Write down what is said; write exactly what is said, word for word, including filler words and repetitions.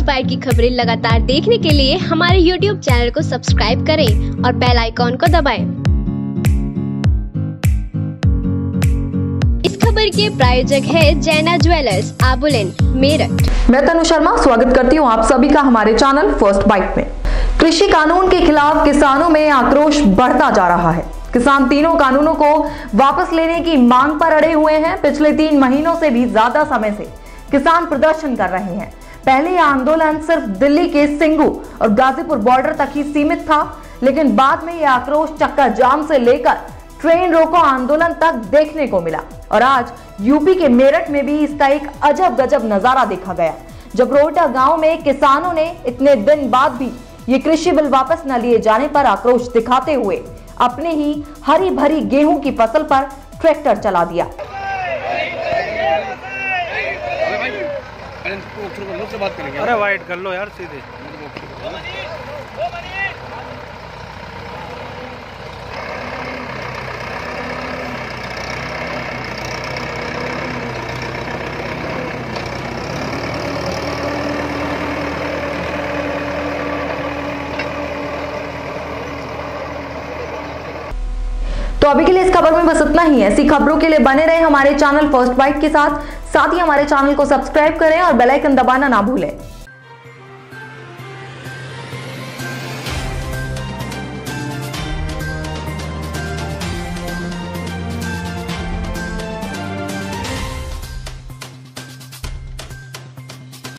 Inspire की खबरें लगातार देखने के लिए हमारे यूट्यूब चैनल को सब्सक्राइब करें और बेल आइकॉन को दबाएं। इस खबर के प्रायोजक है जैना ज्वेलर्स, आबुलेन, मेरठ। मैं तनु शर्मा स्वागत करती हूँ आप सभी का हमारे चैनल फर्स्ट बाइट में। कृषि कानून के खिलाफ किसानों में आक्रोश बढ़ता जा रहा है। किसान तीनों कानूनों को वापस लेने की मांग पर अड़े हुए हैं। पिछले तीन महीनों से भी ज्यादा समय से किसान प्रदर्शन कर रहे हैं। पहले यह आंदोलन सिर्फ दिल्ली के सिंगू और गाजीपुर बॉर्डर तक ही सीमित था, लेकिन बाद में यह आक्रोश चक्का जाम से लेकर ट्रेन रोको आंदोलन तक देखने को मिला। और आज यूपी के मेरठ में भी इसका एक अजब गजब नजारा देखा गया, जब रोहटा गांव में किसानों ने इतने दिन बाद भी ये कृषि बिल वापस न लिए जाने पर आक्रोश दिखाते हुए अपने ही हरी भरी गेहूं की फसल पर ट्रैक्टर चला दिया। अरे वाइट कर लो यार सीधे। तो अभी के लिए इस खबर में बस इतना ही। ऐसी खबरों के लिए बने रहे हमारे चैनल फर्स्ट बाइट के साथ साथ ही हमारे चैनल को सब्सक्राइब करें और बेल आइकन दबाना ना भूलें।